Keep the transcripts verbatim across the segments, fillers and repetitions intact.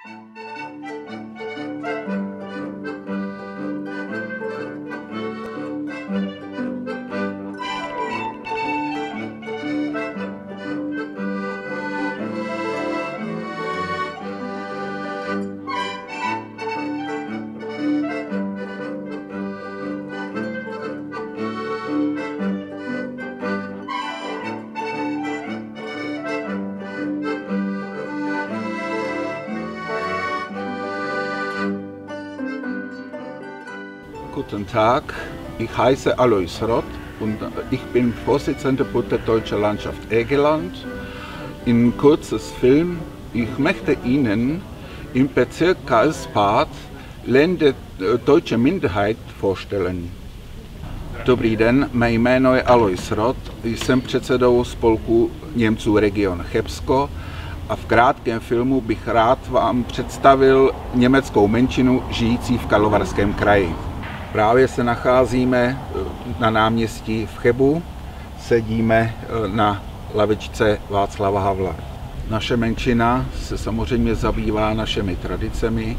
Guten Tag, ich heiße Alois Rott und ich bin Vorsitzender Bund der Deutschen Landschaft Egeland. In kurzes Film, ich möchte Ihnen im Bezirk Karlsbad Länder deutsche Minderheit vorstellen. Dobrý den, mé jméno je Alois Rott, jsem předsedou spolku Němců region Chebsko a v krátkém filmu bych rád vám představil německou menšinu žijící v Karlovarském kraji. Právě se nacházíme na náměstí v Chebu, sedíme na lavičce Václava Havla. Naše menšina se samozřejmě zabývá našimi tradicemi,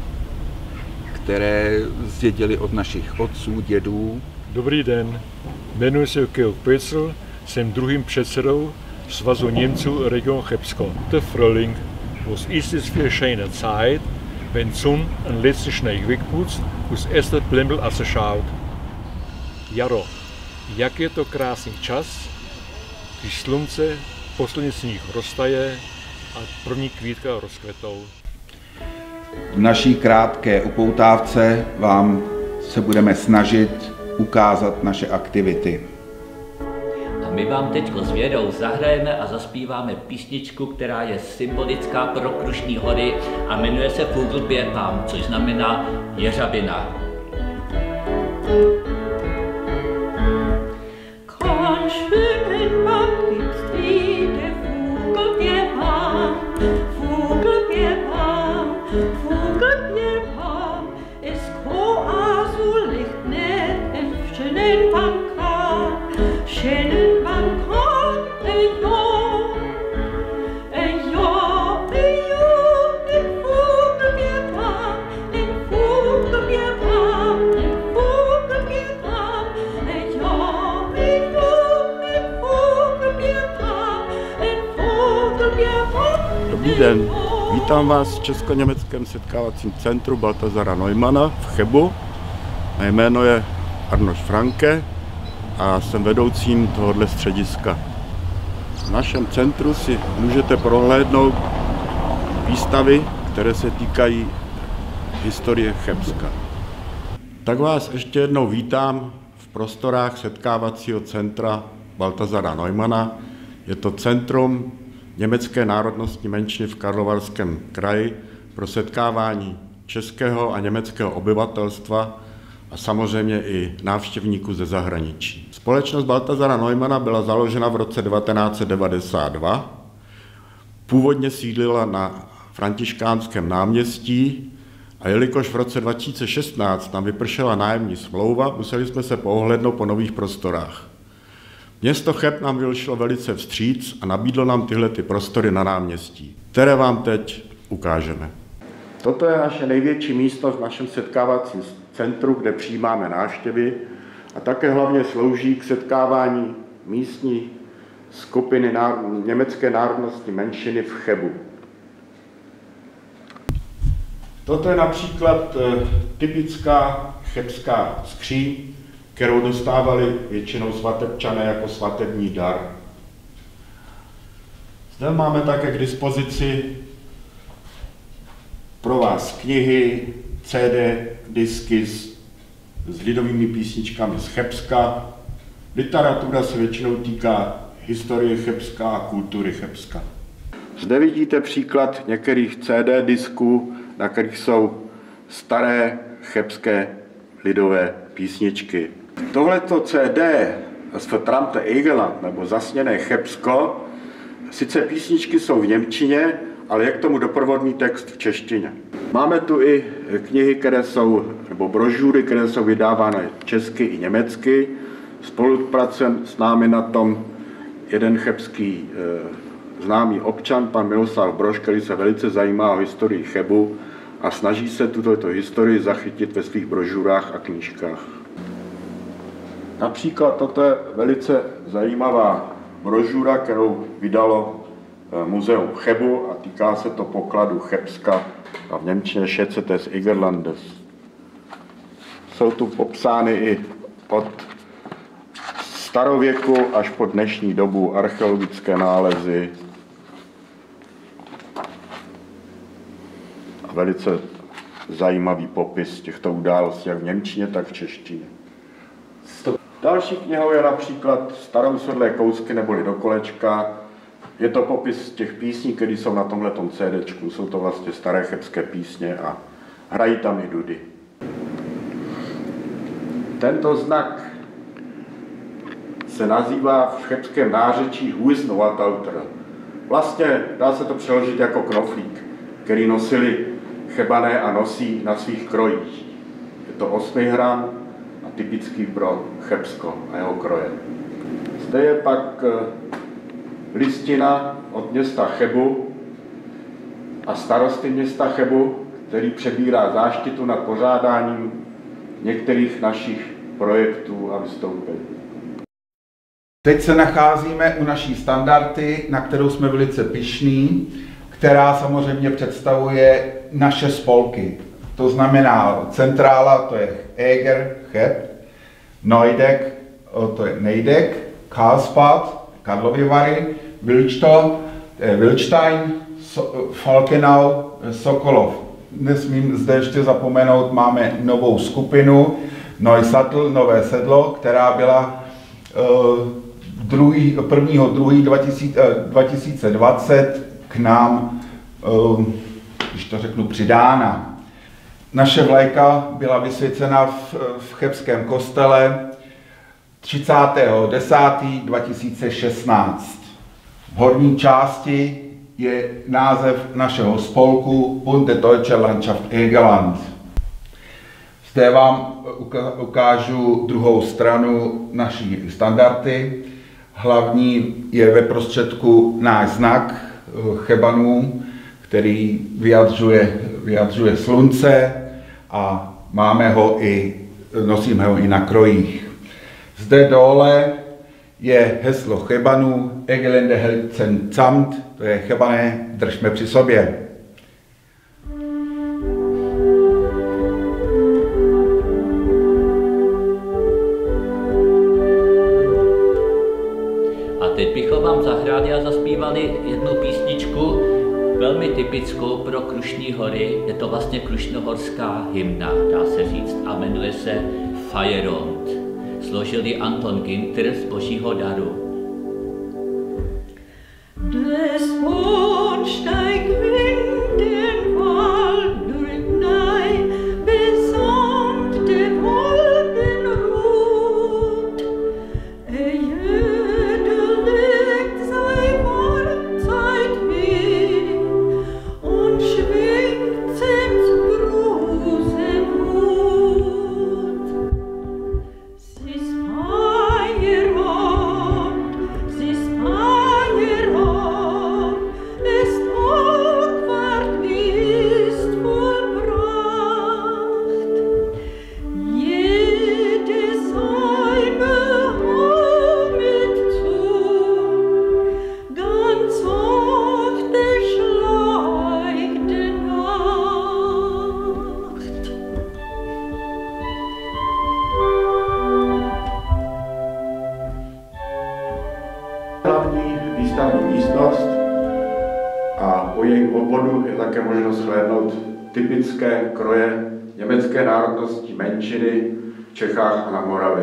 které zdědili od našich otců, dědů. Dobrý den, jmenuji se Georg Pötzl, jsem druhým předsedou Svazu Němců region Chebsko. Der Frühling, was ist es für schöne Zeit, wenn Sonn einen letzten Schnee wegputzt und das erste Blimbel ausschaut. Jaro, jak je to krásný čas, když slunce poslední sníh roztaje a první kvítka rozkvetou. V naší krátké upoutávce vám se budeme snažit ukázat naše aktivity. A my vám teď s Věrou zahrajeme a zaspíváme písničku, která je symbolická pro Krušní hory a jmenuje se Vogelbeerbaum, což znamená jeřabina. Dobrý den, vítám vás v Česko-německém setkávacím centru Balthasara Neumanna v Chebu. Mé jméno je Arnoš Franke a jsem vedoucím tohoto střediska. V našem centru si můžete prohlédnout výstavy, které se týkají historie Chebska. Tak vás ještě jednou vítám v prostorách setkávacího centra Balthasara Neumanna. Je to centrum německé národnostní menšiny v Karlovarském kraji pro setkávání českého a německého obyvatelstva a samozřejmě i návštěvníků ze zahraničí. Společnost Balthasara Neumanna byla založena v roce devatenáct set devadesát dva. Původně sídlila na Františkánském náměstí a jelikož v roce dva tisíce šestnáct nám vypršela nájemní smlouva, museli jsme se poohlédnout po nových prostorách. Město Cheb nám vyšlo velice vstříc a nabídlo nám tyhle ty prostory na náměstí, které vám teď ukážeme. Toto je naše největší místo v našem setkávacím centru, kde přijímáme návštěvy a také hlavně slouží k setkávání místní skupiny německé národnostní menšiny v Chebu. Toto je například typická chebská skříň, kterou dostávali většinou svatebčané jako svatební dar. Zde máme také k dispozici pro vás knihy, C D, disky s, s lidovými písničkami z Chebska. Literatura se většinou týká historie Chebska a kultury Chebska. Zde vidíte příklad některých C D disků, na kterých jsou staré chebské lidové písničky. Tohleto C D z Vertrammte Egeland, nebo Zasněné Chebsko, sice písničky jsou v němčině, ale je k tomu doprovodný text v češtině. Máme tu i knihy, které jsou, nebo brožury, které jsou vydávány česky i německy. Spolupracujeme s námi na tom jeden chebský e, známý občan, pan Miloslav Brož, který se velice zajímá o historii Chebu a snaží se tuto historii zachytit ve svých brožurách a knížkách. Například toto je velice zajímavá brožura, kterou vydalo muzeum v Chebu a týká se to pokladu Chebska a v němčině Schätze des Egerlandes. Jsou tu popsány i od starověku až po dnešní dobu archeologické nálezy a velice zajímavý popis těchto událostí jak v němčině, tak v češtině. Další knihou je například Starousedlé kousky neboli do kolečka. Je to popis těch písní, které jsou na tomhletom CDčku. Jsou to vlastně staré chebské písně a hrají tam i dudy. Tento znak se nazývá v chebském nářečí Huisnovatauter. Vlastně dá se to přeložit jako knoflík, který nosili Chebané a nosí na svých krojích. Je to osmihran a typický pro Chebsko a jeho kroje. Zde je pak listina od města Chebu a starosty města Chebu, který přebírá záštitu nad pořádáním některých našich projektů a vystoupení. Teď se nacházíme u naší standardy, na kterou jsme velice pyšní, která samozřejmě představuje naše spolky. To znamená centrála, to je Eger, Cheb, Neudek, to je Nejdek, Karlsbad, Karlovy Vary, Vilčto, Vilčtajn, so, Falkenau, Sokolov. Nesmím zde ještě zapomenout, máme novou skupinu, Neusattel, Nové sedlo, která byla uh, prvního druhého dva tisíce dvacet k nám, uh, když to řeknu, přidána. Naše vlajka byla vysvěcena v, v chebském kostele třicátého desátého dva tisíce šestnáct. V horní části je název našeho spolku Bund der Deutschen Landschaft Egerland. Zde vám ukážu druhou stranu naší standardy. Hlavní je ve prostředku náš znak Chebanů, který vyjadřuje, vyjadřuje slunce a máme ho i, nosíme ho i na krojích. Zde dole je heslo Chebanů, Egelände helfen zusammen, to je Chebané, držme při sobě. A teď bychom vám zahráli a zaspívali jednu písničku, velmi typickou pro Krušní hory. Je to vlastně krušnohorská hymna, dá se říct, a jmenuje se Feierond. Složili Anton Ginter z Božího daru. Des Mondsteig winkt den Wald durchnei, besamt der Wolkenrot. Er jeder legt sein Wortzeit hin und schwingt seins großen Hut. Sie ist Feierabend, sie ist Feierabend, ist Tagwart ist vollbracht. Jede Salme mit zu, ganz sachte schleicht die Nacht. Hlavní výstavní místnost a po jejím obvodu je také možno shlédnout typické kroje německé národnosti menšiny v Čechách a na Moravě.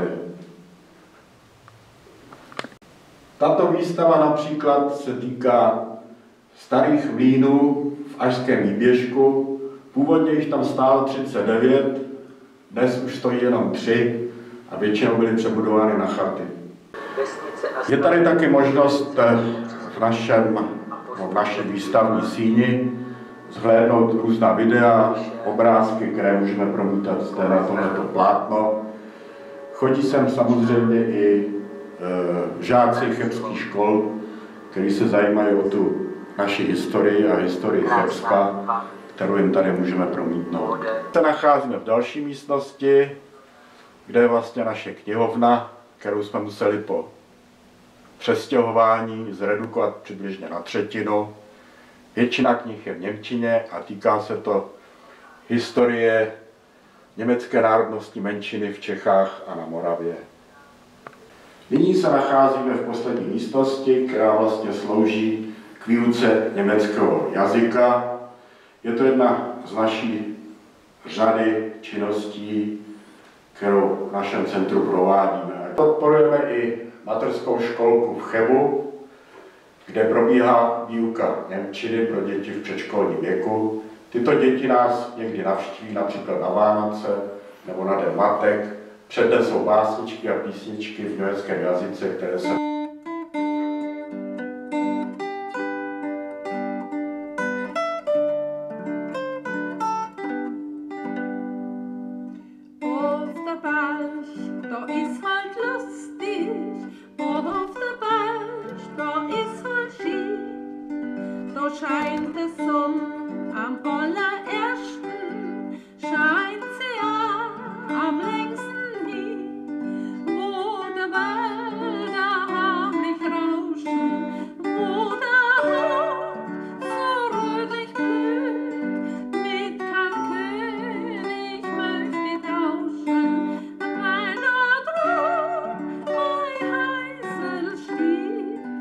Tato výstava například se týká starých mlýnů v Ažském výběžku. Původně jich tam stálo třicet devět, dnes už stojí jenom tři a většinou byly přebudovány na chaty. Je tady taky možnost v, našem, v naší výstavní síni zhlédnout různá videa, obrázky, které můžeme promítat zde na tohleto plátno. Chodí sem samozřejmě i e, žáci chebských škol, kteří se zajímají o tu naši historii a historii Chebska kterou jim tady můžeme promítnout. Se nacházíme v další místnosti, kde je vlastně naše knihovna, kterou jsme museli po přestěhování zredukovat přibližně na třetinu. Většina knih je v němčině a týká se to historie německé národnostní menšiny v Čechách a na Moravě. Nyní se nacházíme v poslední místnosti, která vlastně slouží k výuce německého jazyka. Je to jedna z naší řady činností, kterou v našem centru provádíme. Podporujeme i mateřskou školku v Chebu, kde probíhá výuka němčiny pro děti v předškolním věku. Tyto děti nás někdy navštíví například na Vánoce nebo na Den matek, přednesou básničky a písničky v německém jazyce, které se scheint die Sonne am allerersten, scheint sie am längsten hin, wo der Wälder heimlich rauschen, wo der Hof so rötlich blüht, mit keinem König möcht ich tauschen, meiner Traum, mein heißel Stieb.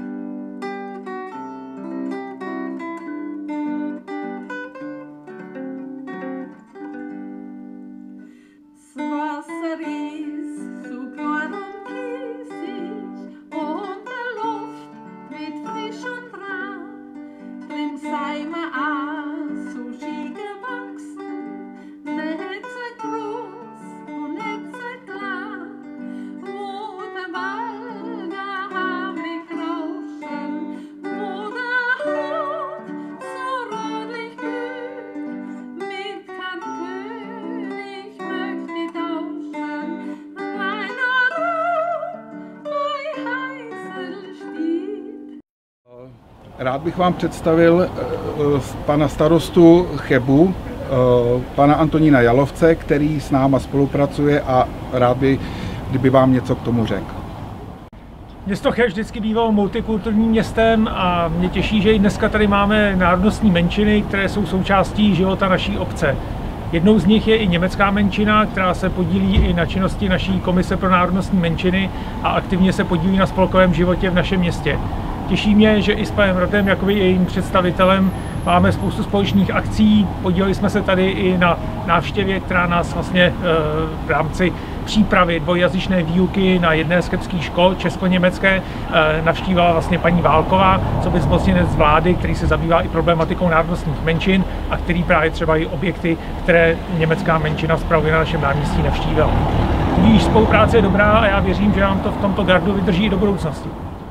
Rád bych vám představil pana starostu Chebu, pana Antonína Jalovce, který s náma spolupracuje a rád by, kdyby vám něco k tomu řekl. Město Cheb vždycky bývalo multikulturním městem a mě těší, že i dneska tady máme národnostní menšiny, které jsou součástí života naší obce. Jednou z nich je i německá menšina, která se podílí i na činnosti naší komise pro národnostní menšiny a aktivně se podílí na spolkovém životě v našem městě. Těší mě, že i s panem Rotem, jako jejím představitelem, máme spoustu společných akcí. Podíleli jsme se tady i na návštěvě, která nás vlastně v rámci přípravy dvojjazyčné výuky na jedné z chebských škol česko-německé navštívila vlastně paní Válková, co by zmocněnec z vlády, který se zabývá i problematikou národnostních menšin a který právě třeba i objekty, které německá menšina spravuje na našem náměstí, navštívila. Tudíž spolupráce je dobrá a já věřím, že nám to v tomto gardu vydrží i do budoucnosti.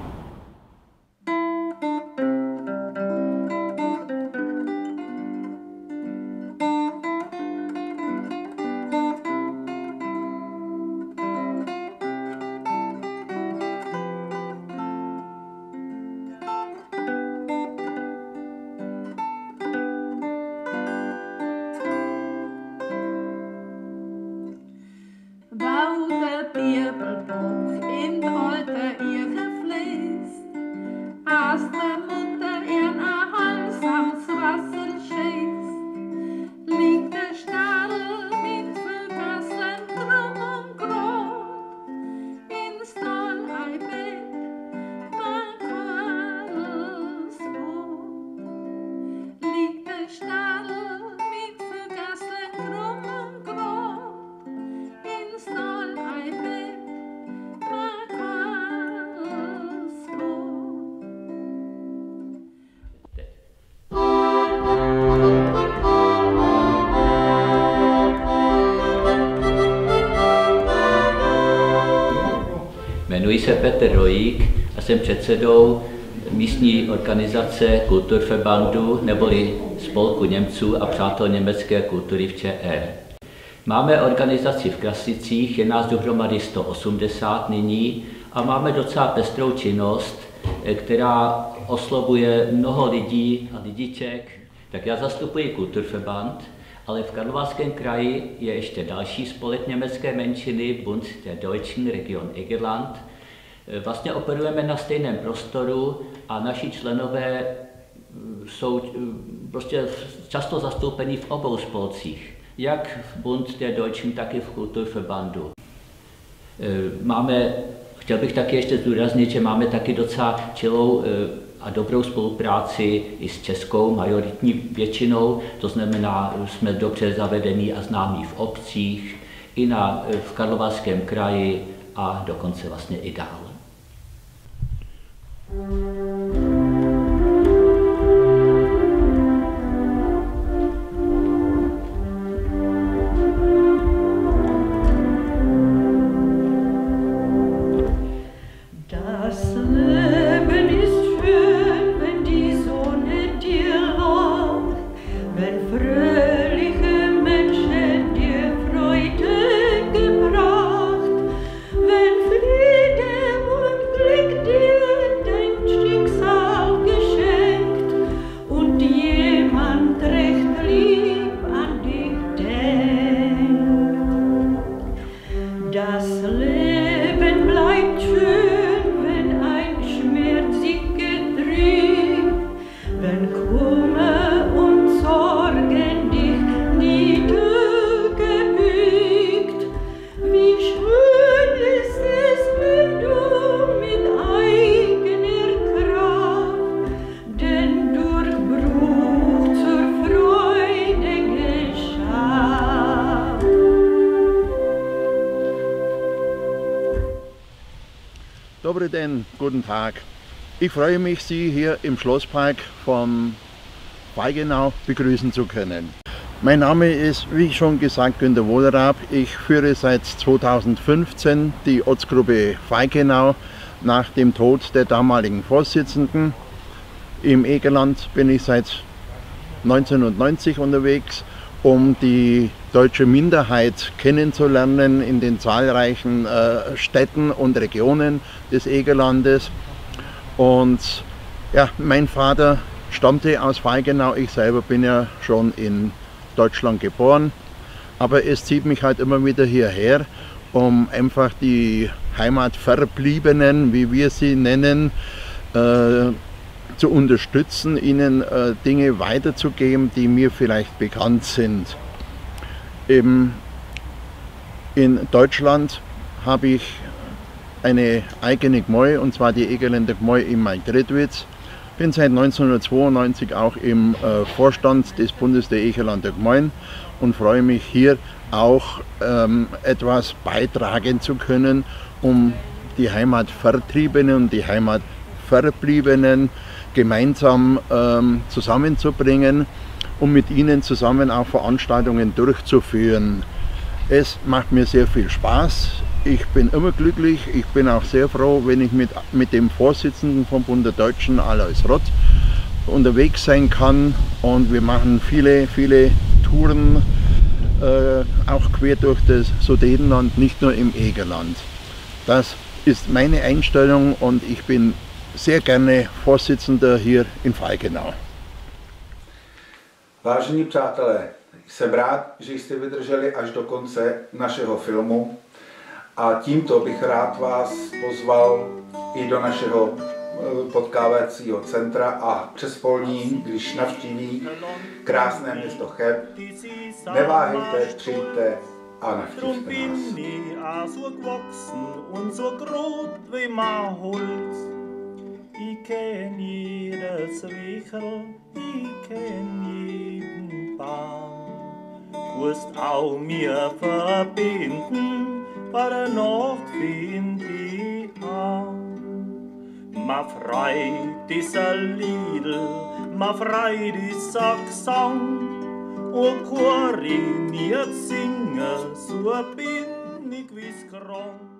Wou der Bibelbuch in alte Irre fließt, als der Mutter in a halsames Wasser schießt, liegt der Stall mit Vögeln drum und grot, in Stall ein Bett, mein Quadels Brot. Liegt der Stall mit Vögeln drum und grot, Jmenuji se Petr Rojík a jsem předsedou místní organizace Kulturverbandu neboli Spolku Němců a přátel německé kultury v ČR. Máme organizaci v Krasicích, je nás dohromady sto osmdesát nyní a máme docela pestrou činnost, která oslovuje mnoho lidí a lidiček. Tak já zastupuji Kulturverband, ale v Karlovarském kraji je ještě další spolek německé menšiny, Bund der Deutschen Region Egerland. Vlastně operujeme na stejném prostoru a naši členové jsou prostě často zastoupeni v obou spolcích, jak v Bund der Deutschen, tak i v Kulturverbandu. Máme, chtěl bych taky ještě zdůraznit, že máme taky docela čilou a dobrou spolupráci i s českou majoritní většinou, to znamená, jsme dobře zavedení a známí v obcích, i na, v Karlovarském kraji a dokonce vlastně i dál. Dobrý den, guten Tag. Ich freue mich, Sie hier im Schlosspark von Feigenau begrüßen zu können. Mein Name ist, wie schon gesagt, Günter Wohlrab. Ich führe seit zweitausendfünfzehn die Ortsgruppe Feigenau nach dem Tod der damaligen Vorsitzenden. Im Egerland bin ich seit neunzehnhundertneunzig unterwegs, um die deutsche Minderheit kennenzulernen in den zahlreichen äh, Städten und Regionen des Egerlandes. Und ja, mein Vater stammte aus Feigenau, ich selber bin ja schon in Deutschland geboren. Aber es zieht mich halt immer wieder hierher, um einfach die Heimatverbliebenen, wie wir sie nennen, äh, zu unterstützen, ihnen äh, Dinge weiterzugeben, die mir vielleicht bekannt sind. Eben in Deutschland habe ich eine eigene Gmoi, und zwar die Egerländer Gmoi in Maigredwitz. Bin seit neunzehnhundertzweiundneunzig auch im äh, Vorstand des Bundes der Egerländer Gmoin und freue mich hier auch ähm, etwas beitragen zu können, um die Heimatvertriebenen und die Heimatverbliebenen gemeinsam ähm, zusammenzubringen, um mit ihnen zusammen auch Veranstaltungen durchzuführen. Es macht mir sehr viel Spaß. Ich bin immer glücklich. Ich bin auch sehr froh, wenn ich mit, mit dem Vorsitzenden vom Bund der Deutschen, Alois Rott, unterwegs sein kann. Und wir machen viele, viele Touren, äh, auch quer durch das Sudetenland, nicht nur im Egerland. Das ist meine Einstellung und ich bin sehr gerne Vorsitzender hier in Feigenau. Vážení přátelé, jsem rád, že jste vydrželi až do konce našeho filmu a tímto bych rád vás pozval i do našeho potkávacího centra a přes polní, když navštíví krásné město Cheb. Neváhejte, přijďte a navštívte nás. Ich kenn jedes Wichel, ich kenn jeden Baum. Wirst auch mir verbinden, bei der Nacht find ich an. Ma freit dieser Liedl, ma freit dieser Gesang, und Chorin jetzt singen, so bin ich wie's krank.